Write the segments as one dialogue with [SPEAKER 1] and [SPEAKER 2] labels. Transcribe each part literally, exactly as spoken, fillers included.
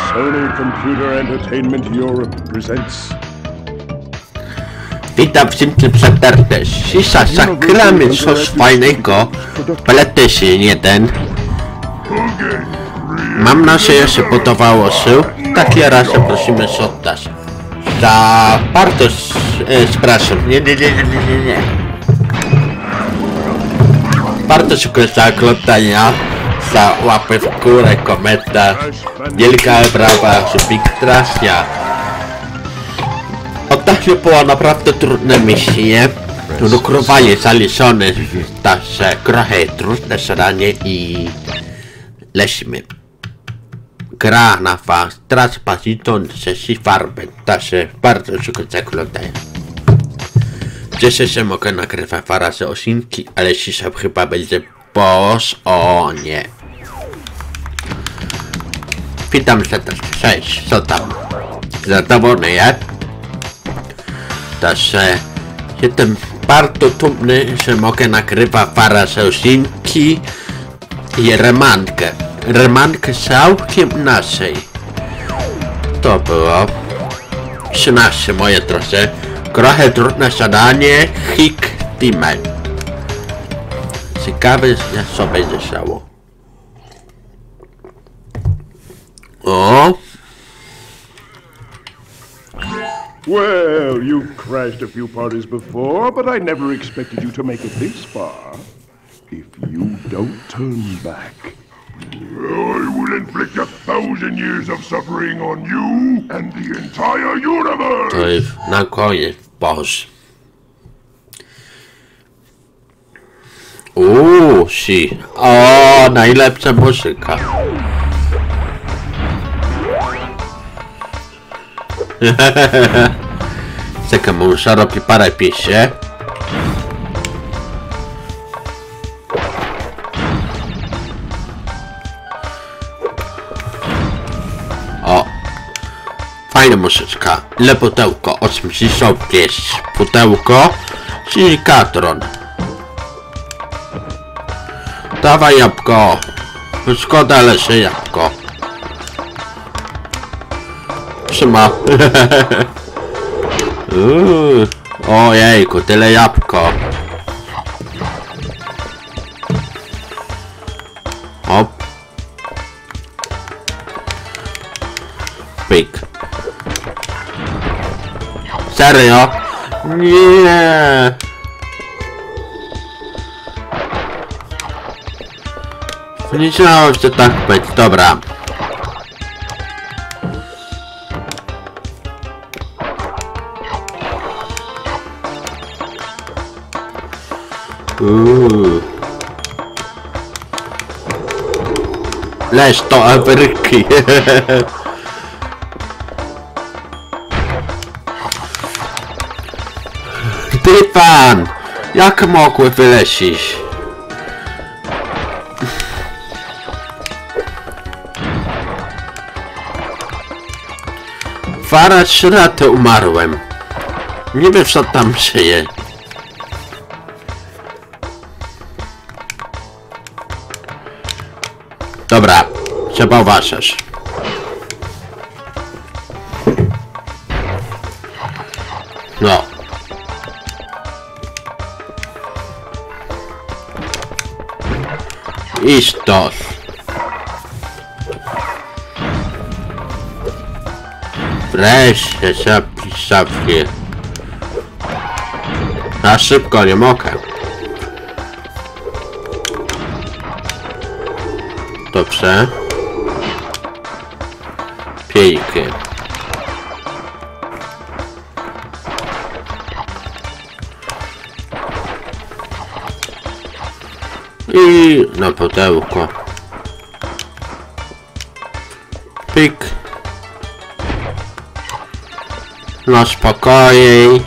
[SPEAKER 1] Sony Computer Entertainment Europe presents.
[SPEAKER 2] Witam wszystkich serdecznie. Zagramy coś fajnego. PlayStation jeden. Mam nadzieję, że się podobało się. Takie razy prosimy się oddać. Za bardzo e, przepraszam. Nie, nie, nie, nie, nie, nie. Bardzo dziękuję za oglądania. Za łapy w górę, komentarz. Wielka brawa, subskrypcja. Ostatnio była naprawdę trudna misja. Lukrowanie zaliczone, także trochę trudne zadanie i lecimy. Gra na was, teraz pasitą sesji farby, także bardzo dziękuję za oglądanie. Cieszę się, mogę nagrywać dwa razy odcinki, ale dzisiaj chyba będzie boss. O nie. Witam serdecznie, cześć, co tam? Zadowolony jest? Także jestem bardzo dumny, że mogę nagrywać dwa razy odcinki i remankę. Remankę całkiem naszej. To było trzynaście moje drodzy. Trochę trudne zadanie, Hick Teamer. Ciekawe jak sobie zeszało. O!
[SPEAKER 1] Well, you've crashed a few parties before, but I never expected you to make it this far. If you don't turn back, I will inflict a thousand years of suffering on you and the entire universe!
[SPEAKER 2] To jest na koniec, boss. Uuu, si. O, najlepsza muzyka. Czekaj, muszę robić parę pieśni. O, fajna muzyczka. Ile pudełko? osiemdziesiąt pięć. Pudełko, czyli katron. Dawaj jabłko. Szkoda, leży jabłko. Trzyma. Uuu, ojejku, tyle jabłko. Hop. Pyk. Serio? Nie. Nie wiedziałem, że tak będzie. Dobra. Uuu. Leż to Ameryki. Ty pan! Jak mogły wylecieć? Dwa trzy lata umarłem. Nie wiem co tam żyje. Dobra, trzeba uważać. No. Iść to. Wreszcie szapki, szapki. Na szybko nie mogę. Dobrze. Pięknie. I na pudełko. Pik. No spokojniej.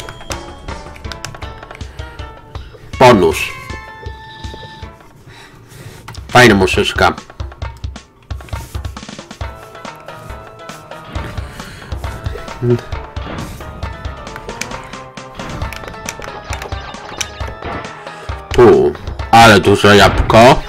[SPEAKER 2] Bonus. Fajna muzyczka. Pół. Ale duże jabłko.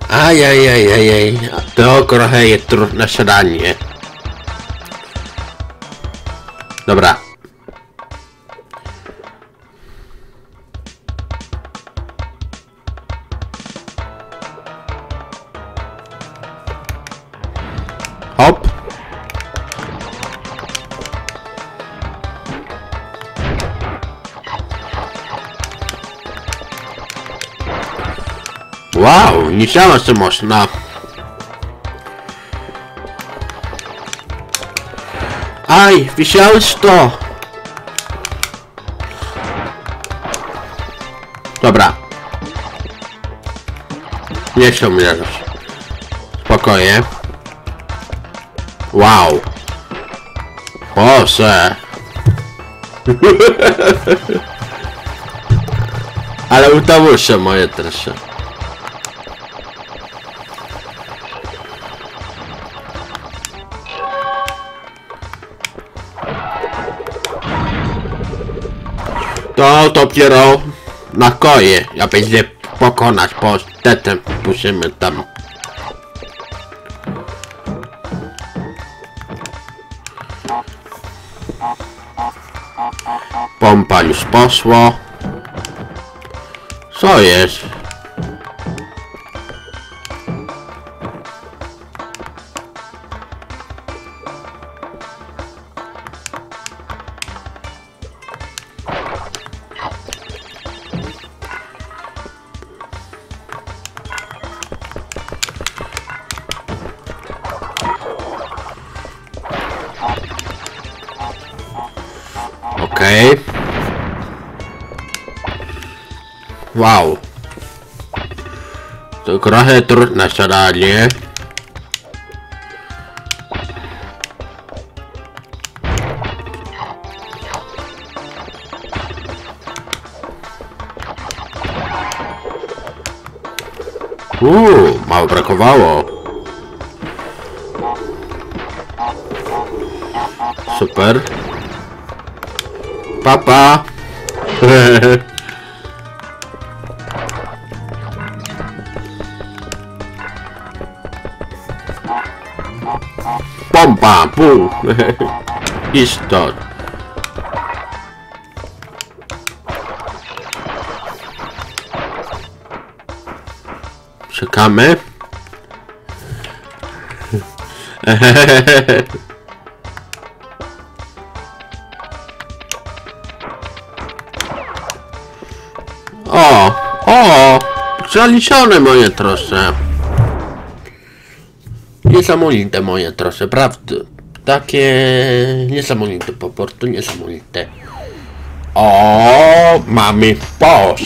[SPEAKER 2] Ajajajajaj, to trochę jest trudne zadanie. Dobra. Hop. Wow, nie chciałem, że można. Aj, wisiałeś to. Dobra. Nie chciał mnie już. Spokojnie. Wow. Boże. Ale udało się moje tresze. To dopiero na koje, ja będzie pokonać, bo wtedy musimy tam. Pompa już poszło. Co jest? Okej. Okay. Wow. To trochę trudne zadanie. Uuu, mało brakowało. Super. Papa. Pompa, pum. I stąd. Czekamy. O, o, zaliczone moje trosze. Niesamowite moje trosze, prawda? Takie niesamowite, po prostu niesamowite. O, mamy boss.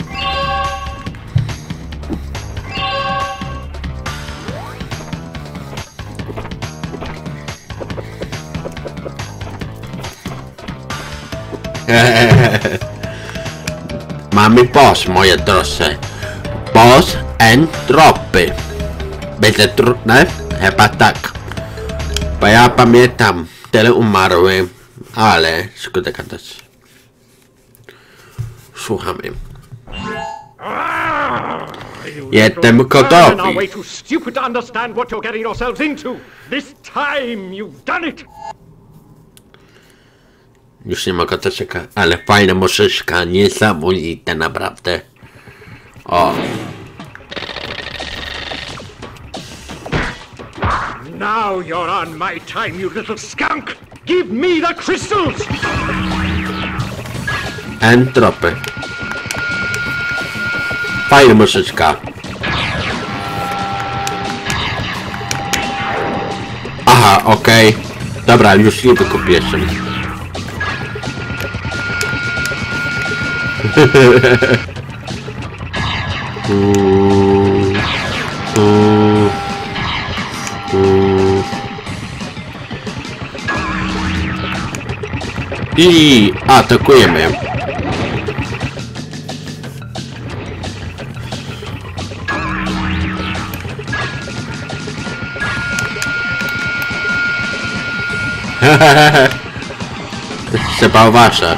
[SPEAKER 2] Mamy boss, moje droższe. Boss and dropy. Będzie trudne? Chyba tak. Bo ja pamiętam, tyle umarły, ale szkoda gadać. Słuchamy. Jestem gotowy. Już nie mogę doczekać, ale fajna muszyczka, niesamowite naprawdę. O.
[SPEAKER 3] Now you're on my time, you little skunk! Give me the crystals!
[SPEAKER 2] And dropy. Fajna muszyczka. Aha, okej. Okay. Dobra, już nie wykupię się. mm, mm, mm. I atakujemy. Trzeba uważać.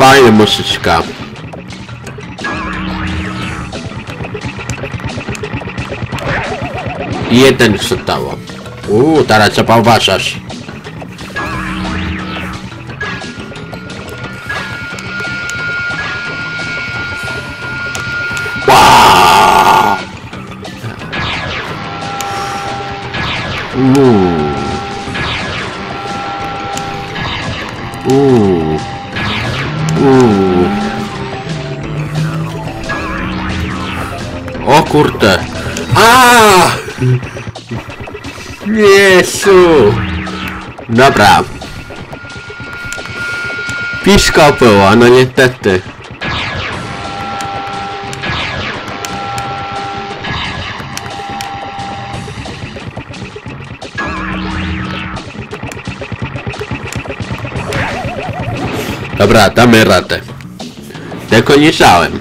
[SPEAKER 2] Fajna muzyczka. Jeden zostało. Uuu, teraz trzeba uważać. Wow! Uuu. Uuu. Uuu. O kurde. A! Jezu! Dobra. Piszko było, no niestety. Dobra, damy radę. Tylko nie żałem.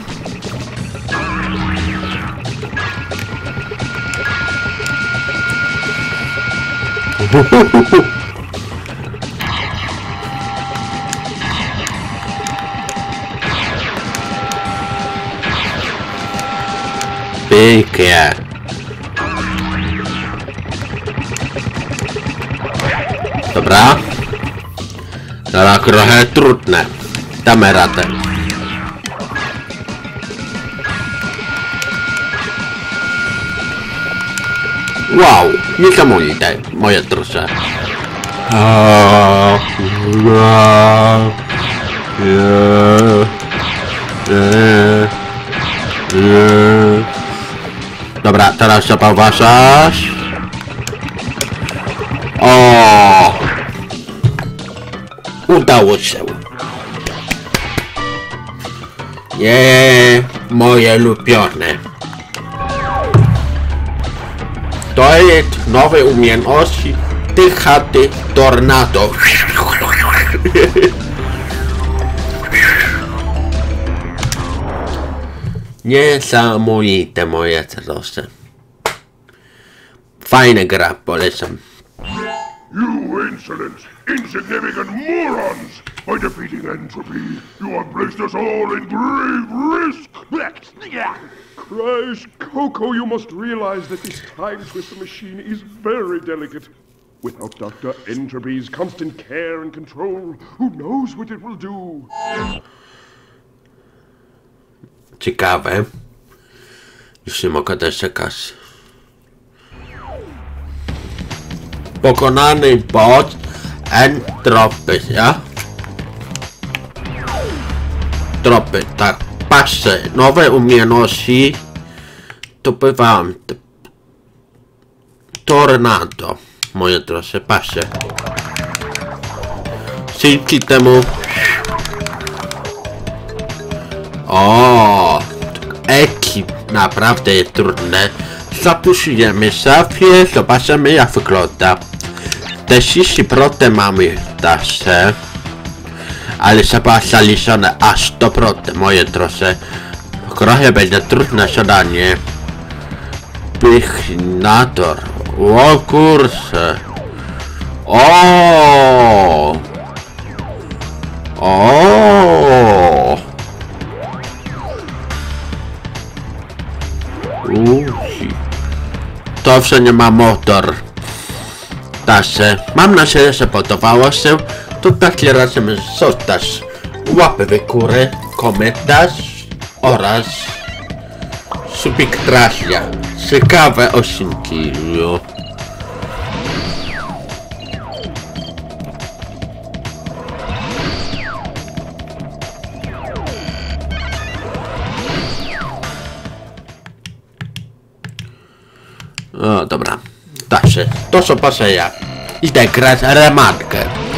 [SPEAKER 2] Pięknie. Dobra. Dobra, trochę trudne. Damy radę. Wow, niesamowite, moje trosze. Dobra, teraz trzeba uważać. O! Udało się. Nie, moje ulubione. To jest nowe umiejętności Tychaty Tornado. Niesamowite, moje proszę. Fajna gra, polecam.
[SPEAKER 1] You insolent, insignificant morons! By defeating Entropy, you have placed us all in grave risk! Christ, Coco, you must realize that this Time Twister machine is very delicate. Without Doctor Entropy's constant care and control, who knows what it will do?
[SPEAKER 2] Ciekawe. Już nie mogę doczekać. Pokonany bot Entropy, ja? Tropy, tak. Patrzcie, nowe umiejętności. To bywam. Tornado. Moje drogie, patrzcie. Dzięki temu. O, ekip naprawdę jest trudne. Zapuszczujemy sobie, zobaczymy jak wygląda. Te trzydzieści procent mamy dalsze. Ale trzeba zaliczone aż sto procent, moje drogie. Trochę będzie trudne zadanie. Pychnator. O kurczę. O. O. Uzi. To jeszcze nie ma motor. Także mam nadzieję, że podobało się. To takie razem zostać łapy w górę, komentarz oraz subskrypcja. Ciekawe odcinki. O, dobra. Także, to co pasuje. Idę grać rematkę.